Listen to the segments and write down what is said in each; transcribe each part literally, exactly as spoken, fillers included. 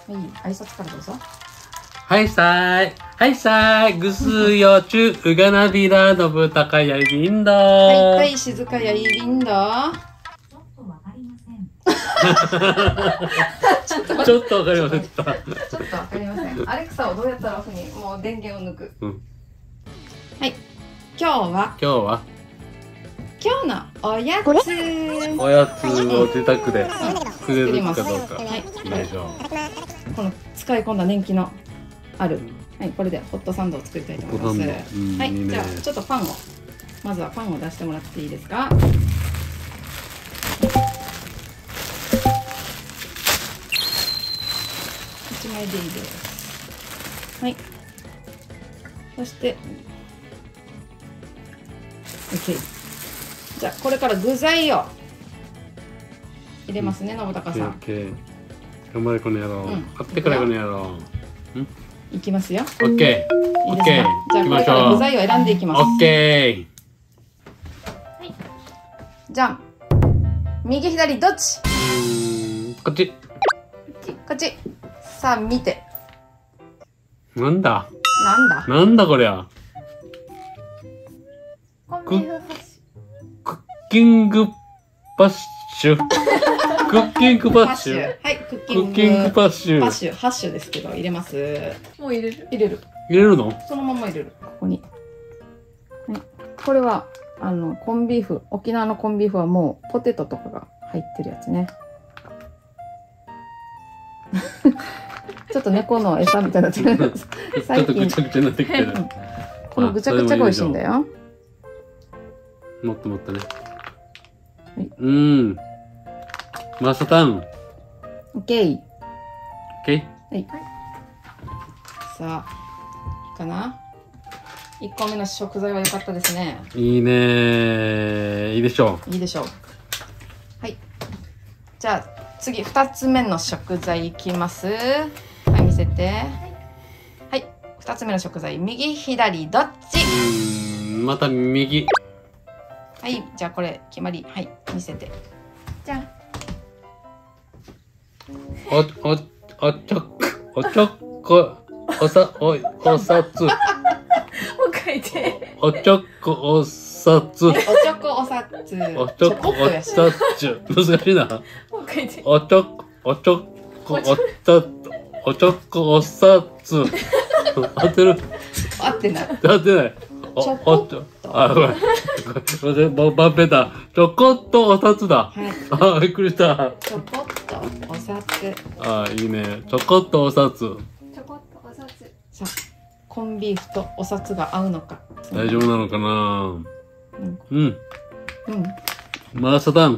い、挨拶からどうぞ。 はいさーい。はいさーい。ぐすよちゅうがなびらのぶたかやいびんだー。 はい、はい、静かやいびんだ。 ちょっとわかりません。 ちょっとちょっとわかりません。 ちょっとわかりません。アレクサをどうやったらオフにもう電源を抜く。 うん。 はい。今日は今日は今日のおやつ。 おやつを自宅で作れるかどうか。 はいよいしょ。 この使い込んだ年季のある、はい、これでホットサンドを作りたいと思います。 ホットサンドうんはい、 いいねじゃあちょっとパンをまずはパンを出してもらっていいですか。一枚でいいです。はい。そして、OK。じゃあこれから具材を入れますね、信孝さん。 オッケー。頑張れこの野郎。 うん買ってからこの野郎。 いきますよ。 オッケー。 いいですか。 オッケー。 じゃあ行きこれからましょう。 具材を選んでいきます。 オッケじゃん。右左どっち？ ー。うーんこっち。 こっち。さあ見て。 なんだなんだ。 なんだこりゃ。 コンビーフハッシクッキングパッシュ。クッキングパッシュ。 はい、クックキング。 ッキングパッシュ。 パッシュ、ハッシュですけど入れます。 ュ。もう入れる。 入れる。 入れるの？ そのまま入れる。ここに。はい。これはあのコンビーフ。沖縄のコンビーフはもうポテトとかが入ってるやつね。ちょっと猫の餌みたいになってる。 ちょっとぐちゃぐちゃになってきてる。 このぐちゃぐちゃが美味しいんだよ。 もっともっとね。 はいうん。マスタン。 オッケー。 オッケはい。さあ、いいかな。いっこめの食材は良かったですね。 ー。いいねー。いいでしょいいでしょう。はい。じゃあ次ふたつめの食材いきます。はい、見せて。はい。ふたつめの食材、右左どっち？ う。うーん。また右。 はい。じゃあこれ決まり。はい。見せて。じゃん。 お、お、おちょく、おちょこ、おさ、お、おさつ。 もう書いて。 おちょこ、おさつ。 おちょこおさつ。 おちょこ、おやし。 さつ。難しいな。 もう書いて。 おちょこ、おちょこ、おさつ。おちょこ、おさつ。合ってる？ 合ってない。 合ってない。お、 ちょこおちょ、あ、ごめん。ごめん、ば、ばんぺた。ちょこっとおさつだ。 はい。 あ、びっくりした。 ちょこっとおさつ。 あ、いいね。ちょこっとおさつ。 ちょこっとお札。 さあ、コンビーフとお札が合うのか。 大丈夫なのかな。 うん。 うん。 うん。 マーサダン。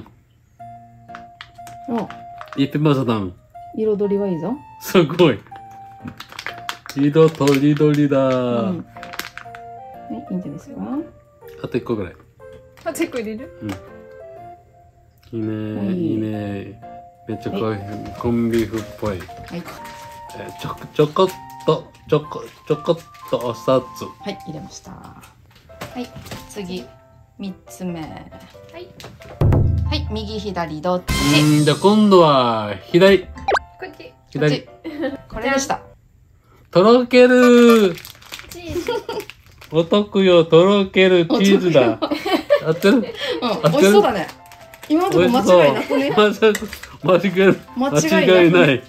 お、 イッペマーサダン。 彩りはいいぞ。 すごい。色とりどりだ。 うん。はい、いいんじゃないですか。 あと一個ぐらい。 あ、チェック入れる。 いいね、 はいいいね。めっちゃこうコンビーフっぽい。 はい。 えーちょ、ちょこっと、ちょこ、ちょこっとお札。 はい、入れました。はい、次、三つ目。 はい。 はい、右左どっうち？ ーん、じゃあ今度は、左。 こっち。 左。 こっちこれでした。 とろける。 チーズ。 お得よ、とろけるチーズだ。合ってる？ うん、美味しそうだね。今のところ間違いなくね。 間違い、間違い、間違いない。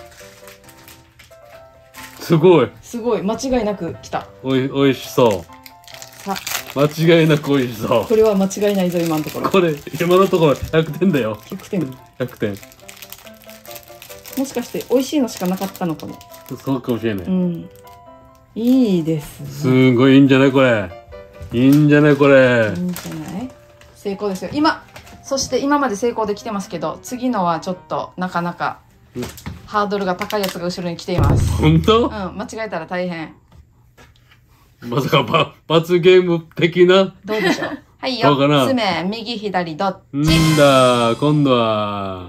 すごい。 すごい、間違いなく来た。 おい、おいしそう。 さあ、 間違いなくおいしそこれは間違いないぞ、今のとこう。 ろ。 これ、今のところひゃくてんだよ。 ひゃくてん。 ひゃくてん。 もしかして美味しいのしかなかったのかも。 そうかもしれない。 うん。いいですね。 すごいいいんじゃないこれ。いいんじゃないこれいい。んじゃない？成功ですよ。今、そして今まで成功できてますけど、次のはちょっとなかなかうんハードルが高いやつが後ろに来ています。 本当？ うん、間違えたら大変。 まさかば罰ゲーム的な。 どうでしょう。はい、 どうかなよっつめ、右左どっんち？ だ、今度は、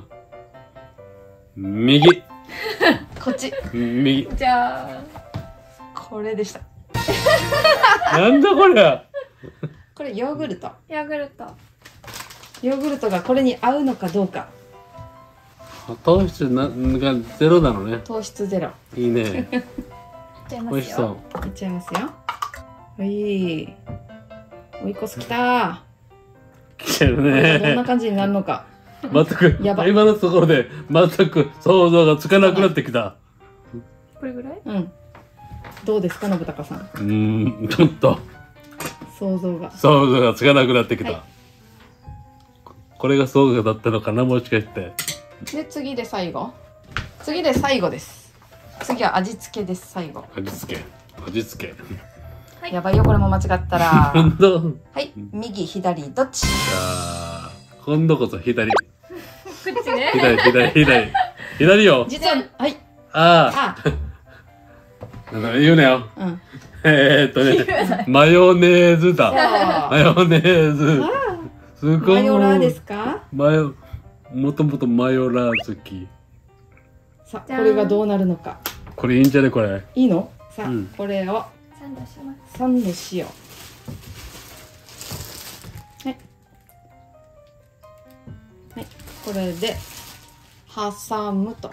右。 こっち。 右。 じゃあ。 これでした。 なんだこれ。 これヨーグルト。 ヤーグルト。 ヨーグルトがこれに合うのかどうか。 糖質ながゼロなのね。 糖質ゼロ。 いいね。 いっちゃいますよ。 美味しそう。 いっちゃいますよ。はいおいこすきた来てるー。どんなね。 感じになるのか。 全くやば今のところで全く想像がつかなくなってきた。 これぐらい？ うん。どうですか、信孝さん。 うーん、ちょっと想像が。 想像がつかなくなってきた。 はいこれが想像だったのかな、もしかして。 で、次で最後。次で最後です。次は味付けです、最後。 味付け、味付け。 はいやばいよ、これも間違ったら。 本当。 はい、右、左、どっち？ じゃあ今度こそ左、 こっちね。 左、左、左、左よ。 実は、はい、 ああ、 あ、なんか言うなよ。 うん。 えー、っとね、マヨネーズだ。 あマヨネーズ。すごい。 マヨラーですか？ マヨ、もともとマヨラー好き。 さあ、 じゃんこれがどうなるのか。 これいいんじゃねこれ。 いいの？さあ、 うんこれをサンドします。 サンドしよう。はい。はい、これで挟むと。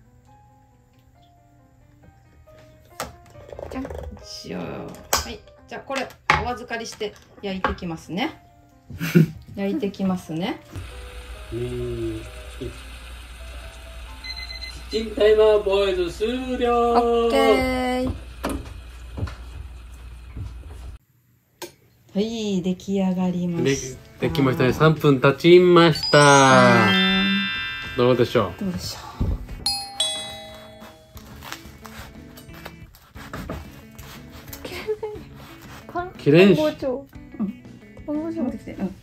じゃん。 しよう。はい、じゃあこれお預かりして焼いてきますね。焼いてきますね。 キッチンタイマーボーイズ終了。 オッケー。 はい、出来上がりまでした。 できましたね。さんぷん経ちました。どうでしょどうでしょパン。 綺麗にし包丁。 うん。 包丁う。持ってきて。うん。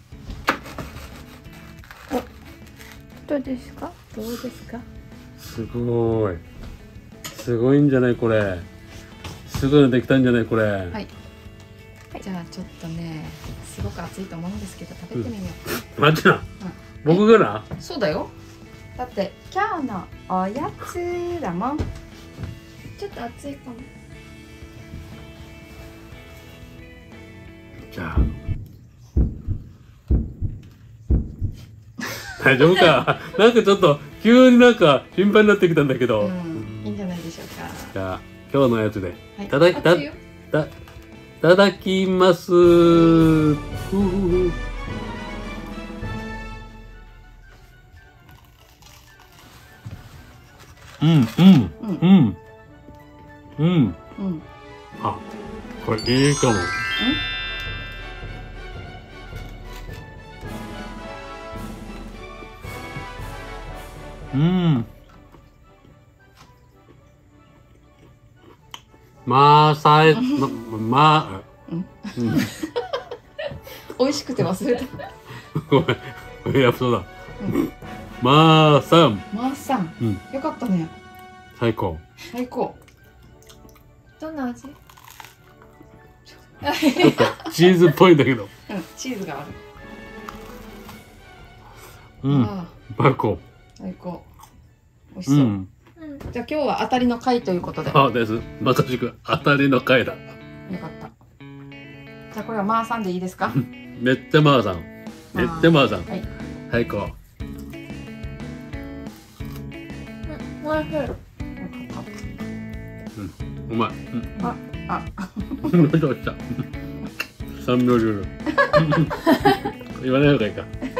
どうですか？ どうですか？ う。すごい。すごいんじゃないこれ。すぐにできたんじゃないこれ。 はい。はい、じゃあちょっとね、すごく熱いと思うんですけど食べてみよう。 待ってな。僕がな。 そうだよ。だって今日のおやつだもん。 ちょっと熱いかも。 じゃあ。大丈夫か。なんかちょっと急になんか心配になってきたんだけど。 うん、いいんじゃないでしょうか。 じゃあ今日のやつで。 はいいただきた熱いよ。 たいただきます。ふうふうふううんうんうんうん。 うん。 あ、これいいかも。うん。まあさえ、ま、まあ、 うんうん、 美味しくて忘れた。 ごめん、いや、そうだ。 うんまあさん、 マーさん、 うん、 よかったね。 最高。 最高。 どんな味？ ちょっとチーズっぽいんだけど。 うん、チーズがある。 うん、 あ最高。 あ、最高。美味しう。 そう。 ん、 うん。 じゃあ今日は当たりの回ということで。よあです。まさしく当たりの回だ。 かった。じゃあこれはマーさんでいいですか？ めっちゃまあさん。めっちゃまあさん。 はい。 最高。 おいしい。 よかっうまい。うん。 た。あ、あ、 どうした。三秒ルール。言わない方がいいか。